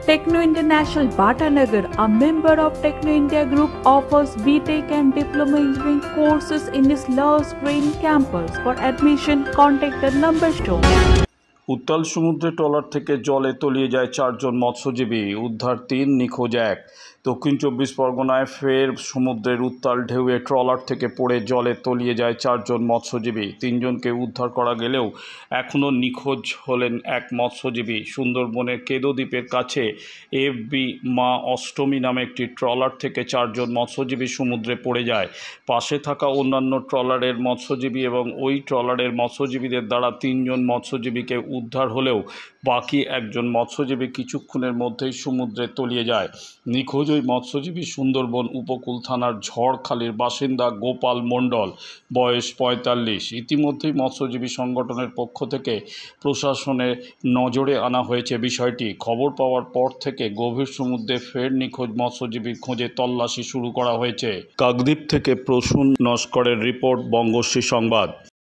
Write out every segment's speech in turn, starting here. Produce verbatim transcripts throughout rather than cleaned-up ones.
Techno International Bhatanagar, a member of Techno India Group, offers B Tech and Diploma Engineering courses in its Lush Green campus. For admission, contact the number shown. উত্তাল সমুদ্রে trawler থেকে জলে তলিয়ে যায় চারজন মৎস্যজীবী, উদ্ধার তিন, নিখোঁজ এক। দক্ষিণ চব্বিশ পরগনায় ফের সমুদ্রের উত্তাল ঢেউয়ে ট্রলার থেকে পড়ে জলে তলিয়ে যায় চারজন মৎস্যজীবী। তিনজনকে উদ্ধার করা গেলেও এখনও নিখোঁজ হলেন এক মৎস্যজীবী। সুন্দরবনের কেদো দ্বীপের কাছে এফ বি মা অষ্টমী নামে একটি ট্রলার থেকে চারজন মৎস্যজীবী সমুদ্রে পড়ে যায়। পাশে থাকা অন্যান্য ট্রলারের মৎস্যজীবী এবং ওই ট্রলারের মৎস্যজীবীদের দ্বারা তিনজন মৎস্যজীবীকে উদ্ধার হলেও বাকি একজন মৎস্যজীবী কিছুক্ষণের মধ্যেই সমুদ্রে তলিয়ে যায়। নিখোঁজ ওই মৎস্যজীবী সুন্দরবন উপকূল থানার ঝড়খালির বাসিন্দা গোপাল মণ্ডল, বয়স পঁয়তাল্লিশ। ইতিমধ্যেই মৎস্যজীবী সংগঠনের পক্ষ থেকে প্রশাসনের নজরে আনা হয়েছে বিষয়টি। খবর পাওয়ার পর থেকে গভীর সমুদ্রে ফের নিখোঁজ মৎস্যজীবীর খোঁজে তল্লাশি শুরু করা হয়েছে। কাকদ্বীপ থেকে প্রসূন নস্করের রিপোর্ট, বঙ্গশ্রী সংবাদ।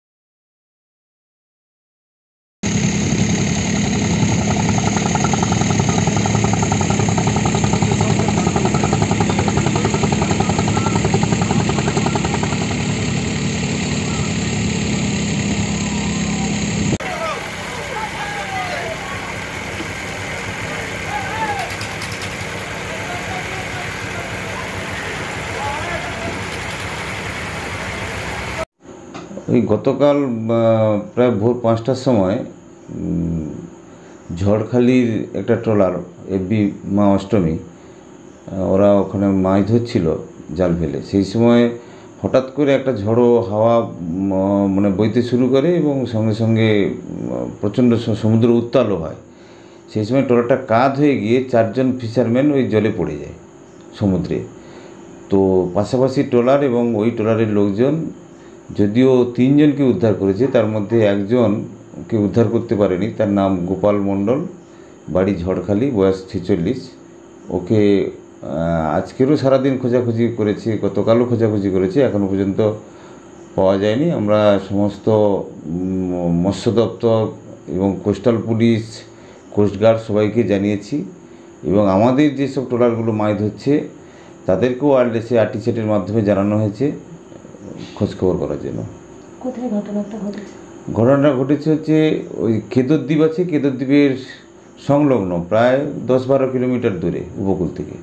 ওই গতকাল প্রায় ভোর পাঁচটার সময় ঝড়খালির একটা ট্রলার এফ বি মা অষ্টমী, ওরা ওখানে মাছ ধরছিল জাল ফেলে। সেই সময় হঠাৎ করে একটা ঝড়ো হাওয়া মানে বইতে শুরু করে এবং সঙ্গে সঙ্গে প্রচণ্ড সমুদ্র উত্তালও হয়। সেই সময় ট্রলারটা কাত হয়ে গিয়ে চারজন ফিশারম্যান ওই জলে পড়ে যায় সমুদ্রে। তো পাশাপাশি ট্রলার এবং ওই ট্রলারের লোকজন যদিও তিনজনকে উদ্ধার করেছে, তার মধ্যে একজনকে উদ্ধার করতে পারেনি। তার নাম গোপাল মণ্ডল, বাড়ি ঝড়খালি, বয়স ছেচল্লিশ। ওকে আজকেরও সারাদিন খোঁজাখুঁজি করেছে, গতকালও খোঁজাখুঁজি করেছে, এখনও পর্যন্ত পাওয়া যায়নি। আমরা সমস্ত মৎস্য দপ্তর এবং কোস্টাল পুলিশ, কোস্টগার্ড সবাইকে জানিয়েছি এবং আমাদের যেসব ট্রলারগুলো মাছ ধরছে তাদেরকেও ওয়ারলেসে আরটিসেটের মাধ্যমে জানানো হয়েছে খোঁজখবর করার জন্য। কোথায় ঘটনাটা ঘটেছে? ঘটনাটা ঘটেছে হচ্ছে ওই কেদো দ্বীপ আছে, কেদো দ্বীপের সংলগ্ন প্রায় দশ বারো কিলোমিটার দূরে উপকূল থেকে।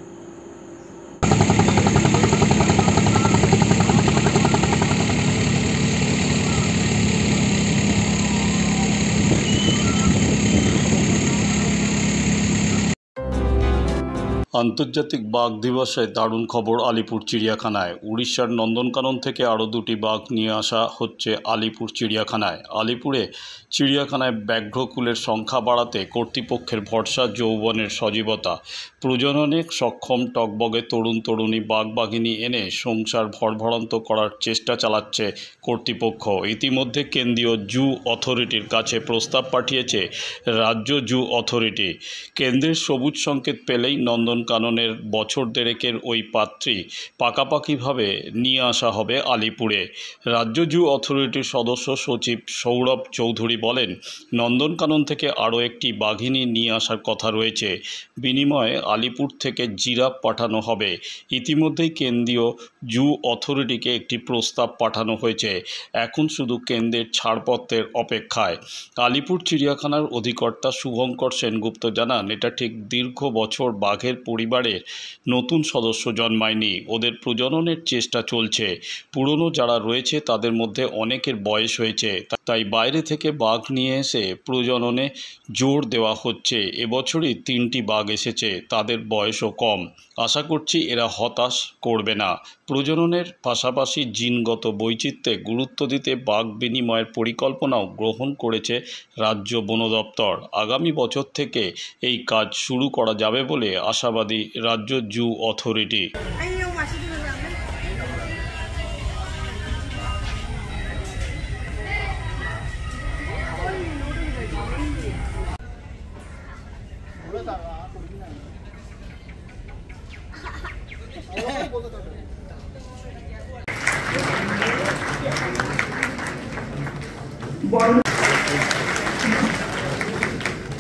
আন্তর্জাতিক বাঘ দিবসে দারুণ খবর আলিপুর চিড়িয়াখানায়। উড়িষ্যার নন্দনকানন থেকে আরও দুটি বাঘ নিয়ে আসা হচ্ছে আলিপুর চিড়িয়াখানায়। আলিপুরে চিড়িয়াখানায় ব্যাঘ্রকুলের সংখ্যা বাড়াতে কর্তৃপক্ষের ভরসা যৌবনের সজীবতা। প্রজননে সক্ষম টগবগে তরুণ তরুণী বাঘ বাঘিনী এনে সংসার ভরভরান্ত করার চেষ্টা চালাচ্ছে কর্তৃপক্ষ। ইতিমধ্যে কেন্দ্রীয় জু অথরিটির কাছে প্রস্তাব পাঠিয়েছে রাজ্য জু অথরিটি। কেন্দ্রের সবুজ সংকেত পেলেই নন্দনকাননের বছর দেড়েকের ওই পাত্রী পাকাপাকিভাবে নিয়ে আসা হবে আলিপুরে। রাজ্য জু অথরিটির সদস্য সচিব সৌরভ চৌধুরী বলেন, নন্দনকানন থেকে আরও একটি বাঘিনী নিয়ে আসার কথা রয়েছে। বিনিময়ে আলিপুর থেকে জিরাফ পাঠানো হবে। ইতিমধ্যেই কেন্দ্রীয় জু অথরিটিকে একটি প্রস্তাব পাঠানো হয়েছে, এখন শুধু কেন্দ্রের ছাড়পত্রের অপেক্ষায়। আলিপুর চিড়িয়াখানার অধিকর্তা শুভঙ্কর সেনগুপ্ত জানান, এটা ঠিক দীর্ঘ বছর বাঘের পরিবারের নতুন সদস্য জন্মায়নি, ওদের প্রজননের চেষ্টা চলছে। পুরনো যারা রয়েছে তাদের মধ্যে অনেকের বয়স হয়েছে, তাই বাইরে থেকে বাঘ নিয়ে এসে প্রজননে জোর দেওয়া হচ্ছে। এবছরই তিনটি বাঘ এসেছে, তাদের বয়সও কম। আশা করছি এরা হতাশ করবে না। প্রজননের পাশাপাশি জিনগত বৈচিত্র্যে গুরুত্ব দিতে বাঘ বিনিময়ের পরিকল্পনাও গ্রহণ করেছে রাজ্য বন দপ্তর। আগামী বছর থেকে এই কাজ শুরু করা যাবে বলে আশাবাদী রাজ্য জু অথরিটি।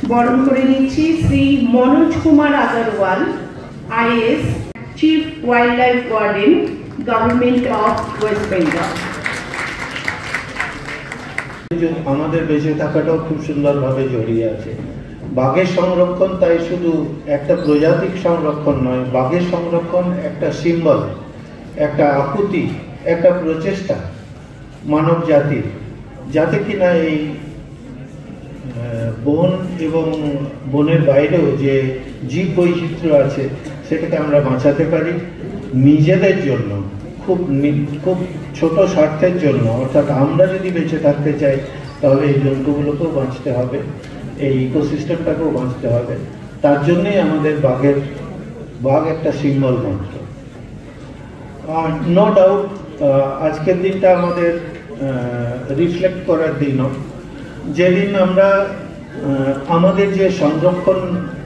বরণ করে নিচ্ছি Shri Manoj Kumar Agarwal, IAS, chief wildlife warden, government of West Bengal. আমাদের বেঁচে থাকাটাও খুব সুন্দরভাবে জড়িয়ে আছে। বাঘের সংরক্ষণ তাই শুধু একটা প্রজাতিক সংরক্ষণ নয়, বাঘের সংরক্ষণ একটা সিম্বল, একটা আকুতি, একটা প্রচেষ্টা মানব জাতির, যাতে কিনা এই বন এবং বনের বাইরেও যে জীব বৈচিত্র্য আছে সেটাকে আমরা বাঁচাতে পারি নিজেদের জন্য, খুব খুব ছোট স্বার্থের জন্য। অর্থাৎ আমরা যদি বেঁচে থাকতে চাই তাহলে এই জন্তুগুলোকেও বাঁচতে হবে, এই ইকোসিস্টেমটাকেও বাঁচতে হবে। তার জন্যই আমাদের বাঘের বাঘ একটা সিম্বল মাত্র। নো ডাউট আজকের দিনটা আমাদের রিফ্লেক্ট করার দিনও, যেদিন আমরা আমাদের যে সংরক্ষণ,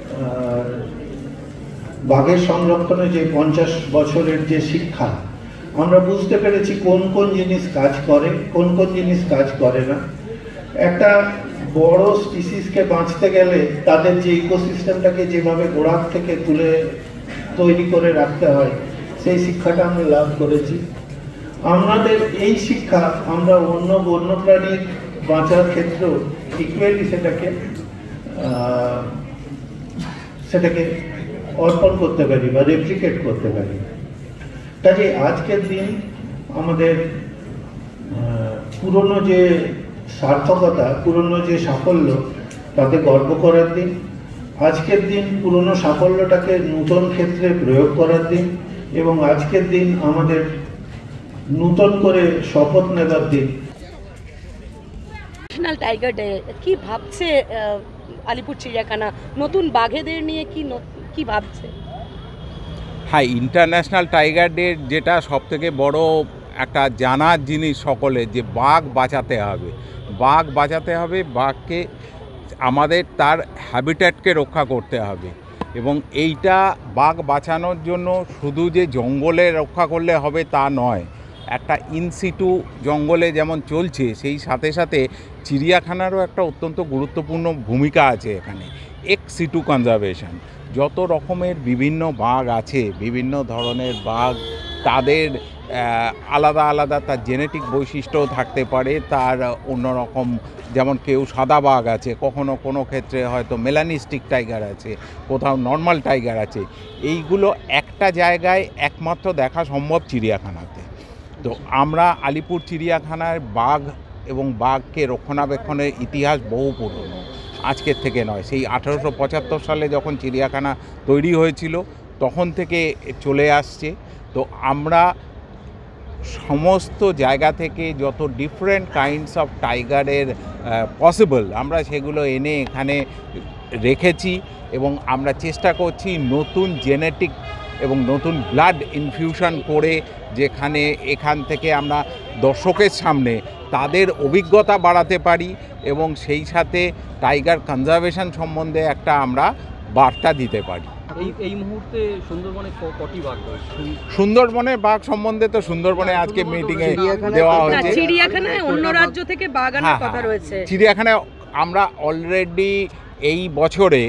বাঘের সংরক্ষণে যে পঞ্চাশ বছরের যে শিক্ষা, আমরা বুঝতে পেরেছি কোন কোন জিনিস কাজ করে, কোন কোন জিনিস কাজ করে না। একটা বড় স্পিসিসকে বাঁচতে গেলে তাদের যে ইকোসিস্টেমটাকে যেভাবে গোড়ার থেকে তুলে তৈরি করে রাখতে হয়, সেই শিক্ষাটা আমরা লাভ করেছি। আমাদের এই শিক্ষা আমরা অন্য বন্যপ্রাণীর বাঁচার ক্ষেত্রেও ইকুয়ালি সেটাকে সেটাকে অর্পণ করতে পারি বা রেপ্লিকেট করতে পারি। কাজে আজকের দিন আমাদের পুরনো যে সার্থকতা, পুরনো যে সাফল্য, তাতে গর্ব করার দিন। আজকের দিন পুরনো সাফল্যটাকে নূতন ক্ষেত্রে প্রয়োগ করার দিন, এবং আজকের দিন আমাদের নূতন করে শপথ নেবার দিন। ন্যাশনাল টাইগার ডে কি ভাবছে আলিপুর চিড়িয়াখানা, নতুন বাঘেদের নিয়ে কি কি ভাবছে? হ্যাঁ, ইন্টারন্যাশনাল টাইগার ডে যেটা সবথেকে বড় একটা জানার জিনিস সকলের, যে বাঘ বাঁচাতে হবে, বাঘ বাঁচাতে হবে, বাঘকে আমাদের তার হ্যাবিট্যাটকে রক্ষা করতে হবে। এবং এইটা বাঘ বাঁচানোর জন্য শুধু যে জঙ্গলে রক্ষা করলে হবে তা নয়, একটা ইনসিটু জঙ্গলে যেমন চলছে, সেই সাথে সাথে চিড়িয়াখানারও একটা অত্যন্ত গুরুত্বপূর্ণ ভূমিকা আছে এখানে। এক্স সিটু কনজারভেশন, যত রকমের বিভিন্ন বাঘ আছে, বিভিন্ন ধরনের বাঘ, তাদের আলাদা আলাদা তার জেনেটিক বৈশিষ্ট্যও থাকতে পারে, তার অন্যরকম, যেমন কেউ সাদা বাঘ আছে, কখনো কোনো ক্ষেত্রে হয়তো মেলানিস্টিক টাইগার আছে, কোথাও নর্মাল টাইগার আছে। এইগুলো একটা জায়গায় একমাত্র দেখা সম্ভব চিড়িয়াখানাতে। তো আমরা আলিপুর চিড়িয়াখানার বাঘ এবং বাঘকে রক্ষণাবেক্ষণের ইতিহাস বহু পুরনো, আজকের থেকে নয়। সেই আঠেরোশো পঁচাত্তর সালে যখন চিড়িয়াখানা তৈরি হয়েছিল তখন থেকে চলে আসছে। তো আমরা সমস্ত জায়গা থেকে যত ডিফারেন্ট কাইন্ডস অফ টাইগারের পসিবল, আমরা সেগুলো এনে এখানে রেখেছি, এবং আমরা চেষ্টা করছি নতুন জেনেটিক এবং নতুন ব্লাড ইনফিউশন করে, যেখানে এখান থেকে আমরা দর্শকের সামনে তাদের অভিজ্ঞতা বাড়াতে পারি, এবং সেই সাথে টাইগার কনজারভেশন সম্বন্ধে একটা আমরা বার্তা দিতে পারি। এই এই মুহূর্তে সুন্দরবনে কটি বাঘ রয়েছে? সুন্দরবনের বাঘ সম্বন্ধে তো সুন্দরবনে আজকে মিটিংয়ে দেওয়া হয়েছে। চিড়িয়াখানায় অন্য রাজ্য থেকে বাঘ আনার কথা রয়েছে। চিড়িয়াখানায় আমরা অলরেডি এই বছরে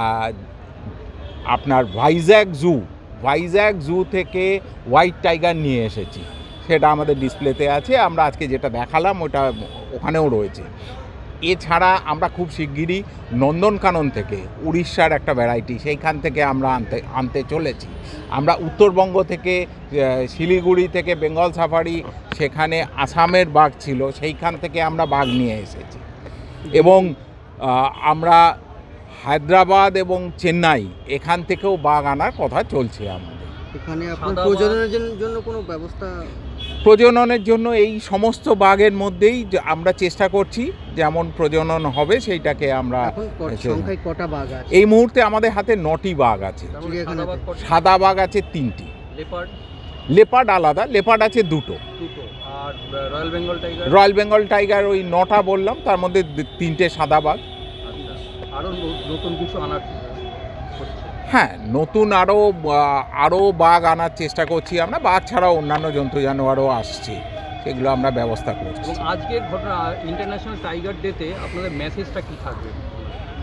আপনার ভাইজ্যাক জু ভাইজ্যাক জু থেকে হোয়াইট টাইগার নিয়ে এসেছি, সেটা আমাদের ডিসপ্লেতে আছে। আমরা আজকে যেটা দেখালাম ওটা ওখানেও রয়েছে। এছাড়া আমরা খুব শিগগিরই নন্দনকানন থেকে, উড়িষ্যার একটা ভ্যারাইটি, সেইখান থেকে আমরা আনতে আনতে চলেছি। আমরা উত্তরবঙ্গ থেকে, শিলিগুড়ি থেকে বেঙ্গল সাফারি, সেখানে আসামের বাঘ ছিল, সেইখান থেকে আমরা বাঘ নিয়ে এসেছি। এবং আমরা হায়দ্রাবাদ এবং চেন্নাই, এখান থেকেও বাঘ আনার কথা চলছে আমাদের। এখানে আপনার প্রজননের জন্য কোনো ব্যবস্থা? প্রজননের জন্য এই সমস্ত বাঘের মধ্যেই আমরা চেষ্টা করছি, যেমন প্রজনন হবে সেইটাকে আমরা। সংখ্যায় কটা বাঘ আছে এই মুহূর্তে? আমাদের হাতে নটি বাঘ আছে। সাদা বাঘ আছে তিনটি, লেপার্ড আলাদা, লেপার্ড আছে দুটো, আর royal Bengal tiger royal Bengal tiger ওই নটা বললাম, তার মধ্যে তিনটে সাদা বাঘ। আরও নতুন কিছু আনার? হ্যাঁ, নতুন আরও আরও বাঘ আনার চেষ্টা করছি আমরা। বাঘ ছাড়াও অন্যান্য জন্তু জানোয়ারও আসছে, সেগুলো আমরা ব্যবস্থা করছি। আজকের ঘটনা ইন্টারন্যাশনাল টাইগার ডেতে আপনাদের মেসেজটা কী থাকবে?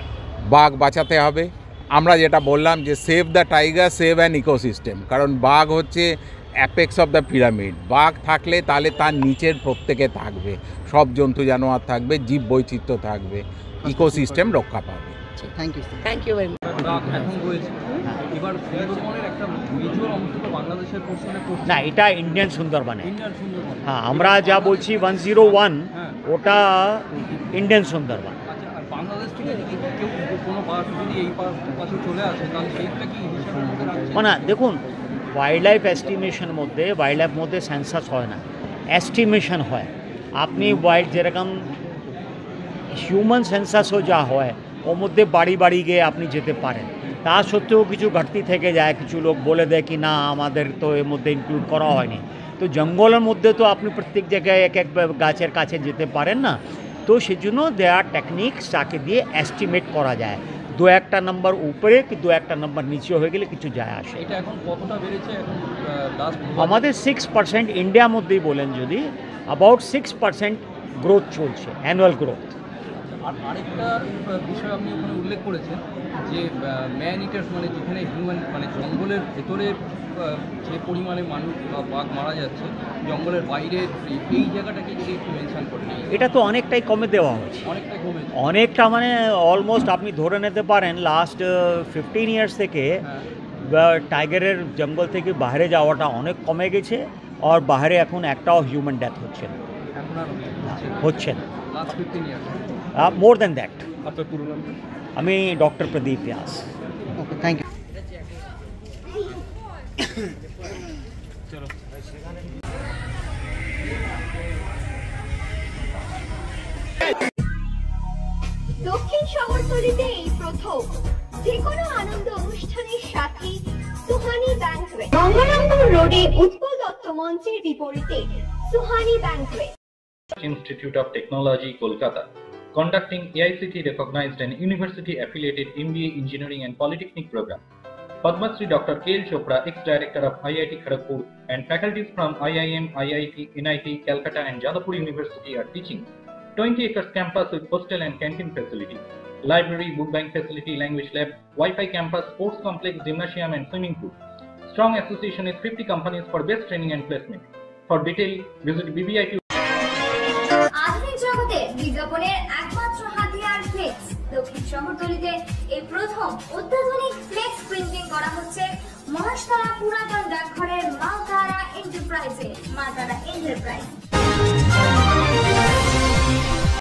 বাঘ বাঁচাতে হবে। আমরা যেটা বললাম যে save the tiger save an ecosystem, কারণ বাঘ হচ্ছে অ্যাপেক্স অফ দ্য পিরামিড। বাঘ থাকলে তাহলে তার নিচের প্রত্যেকে থাকবে, সব জন্তু জানোয়ার থাকবে, জীব বৈচিত্র্য থাকবে, ইকোসিস্টেম রক্ষা পাবে। Thank you thank you very much. এখন রয়েছে এবার সুন্দরবনের একটা মেজর অংশ তো বাংলাদেশের পোর্শনে পড়ছে। না, এটা ইন্ডিয়ান সুন্দরবনে। ইন্ডিয়ান সুন্দরবন, হ্যাঁ, আমরা যা বলছি ওয়ান জিরো ওয়ান ওটা ইন্ডিয়ান সুন্দরবন। আচ্ছা, আর বাংলাদেশ থেকে যদি কেউ কোনো বাঘ যদি এই পাশে চলে আসে তাহলে সেইটা কি হিসাবের মধ্যে রাখছে? মানে দেখুন, ওয়াইল্ড লাইফ এস্টিমেশন মধ্যে ওয়াইল্ড লাইফ মধ্যে সেন্সাস হয় না, এস্টিমেশন হয়। আপনি ওয়াইল্ড যেরকম হিউম্যান সেন্সাসও যা হয় ওর মধ্যে বাড়ি বাড়ি গিয়ে আপনি যেতে পারেন, তা সত্ত্বেও কিছু ঘাটতি থেকে যায়। কিছু লোক বলে দেয় কি না আমাদের তো এর মধ্যে ইনক্লুড করা হয়নি। তো জঙ্গলের মধ্যে তো আপনি প্রত্যেক জায়গায় এক এক গাছের কাছে যেতে পারেন না, তো সেজন্য দেয়ার টেকনিক্স যাকে দিয়ে এস্টিমেট করা যায়। দু একটা নম্বর উপরে কি দু একটা নম্বর নিচে হয়ে গেলে কিছু যায় আসে। এটা এখন কতটা বেড়েছে? এখন লাস্ট আমাদের সিক্স পার্সেন্ট ইন্ডিয়ার মধ্যেই বলেন যদি অ্যাবাউট সিক্স পার্সেন্ট গ্রোথ চলছে, অ্যানুয়াল গ্রোথ। আর আরেকটা বিষয় আপনি ওখানে উল্লেখ করেছেন যে ম্যান ইটার্স, মানে যেখানে হিউম্যান মানে জঙ্গলের ভেতরে যে পরিমাণে মানুষ বা বাঘ মারা যাচ্ছে, জঙ্গলের বাইরে এই জায়গাটাকে যদি একটু মেনশন করেন। এটা তো অনেকটাই কমে দেওয়া হয়েছে, অনেকটাই কমে অনেকটা মানে অলমোস্ট আপনি ধরে নিতে পারেন লাস্ট ফিফটিন ইয়ার্স থেকে টাইগারের জঙ্গল থেকে বাইরে যাওয়াটা অনেক কমে গেছে। আর বাইরে এখন একটাও হিউম্যান ডেথ হচ্ছে না, হচ্ছে না last fifteen years, more than that. আপনার পুরো নাম? আমি doctor Pradip Byas. Okay, thank you. দক্ষিণ শহরতলিতে এই প্রথম যে কোনো আনন্দ অনুষ্ঠানের সাথে সুহানি ব্যাংকুয়েট, গঙ্গারামপুর রোডে উৎপল দত্ত মঞ্চের বিপরীতে Suhani banquet. Institute of Technology, Kolkata, conducting A I C T recognized and university affiliated M B A Engineering and Polytechnic program. Padma Shri Doctor K L Chopra, ex-director of I I T Kharagpur, and faculties from I I M, I I T, N I T, Calcutta and Jadavpur University are teaching. twenty acres campus with hostel and canteen facility, library, book bank facility, language lab, Wi-Fi campus, sports complex, gymnasium and swimming pool. Strong association with fifty companies for best training and placement. For detail, visit B B I P. আধুনিক জগতে বিজ্ঞাপনের একমাত্র হাতিয়ার flakes. দক্ষিণ শহরতলিতে এই প্রথম অত্যাধুনিক ফ্লেক্স প্রিন্টিং করা হচ্ছে মহাশতলা পুরাতন ডাকঘরের মা তারা এন্টারপ্রাইজে। মা তারা এন্টারপ্রাইজ।